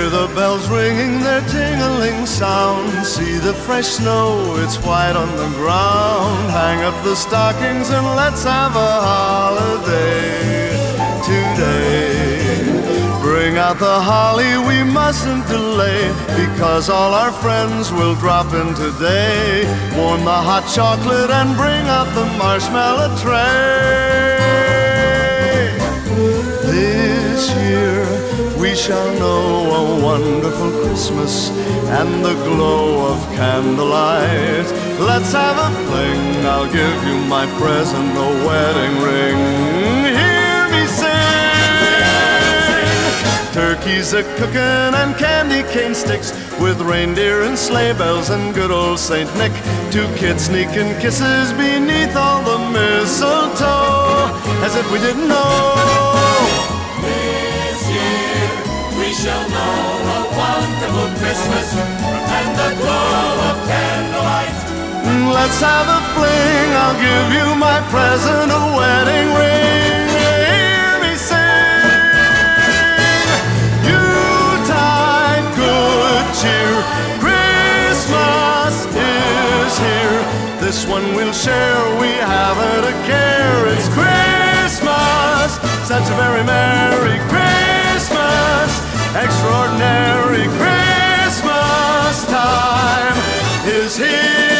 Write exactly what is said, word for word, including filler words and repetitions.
Hear the bells ringing their tingling sound. See the fresh snow, it's white on the ground. Hang up the stockings and let's have a holiday today. Bring out the holly, we mustn't delay, because all our friends will drop in today. Warm the hot chocolate and bring out the marshmallow tray. This year we shall know a wonderful Christmas and the glow of candlelight. Let's have a fling, I'll give you my present, a wedding ring. Hear me sing! Turkeys a-cookin' and candy cane sticks, with reindeer and sleigh bells and good old Saint Nick. Two kids sneaking kisses beneath all the mistletoe, as if we didn't know. We shall know a wonderful Christmas and the glow of candlelight. Let's have a fling, I'll give you my present, a wedding ring. Hear me sing. Yuletide good cheer, Christmas is here. This one we'll share, we haven't a care. It's Christmas, such a very merry Christmas. Extraordinary Christmas time is here.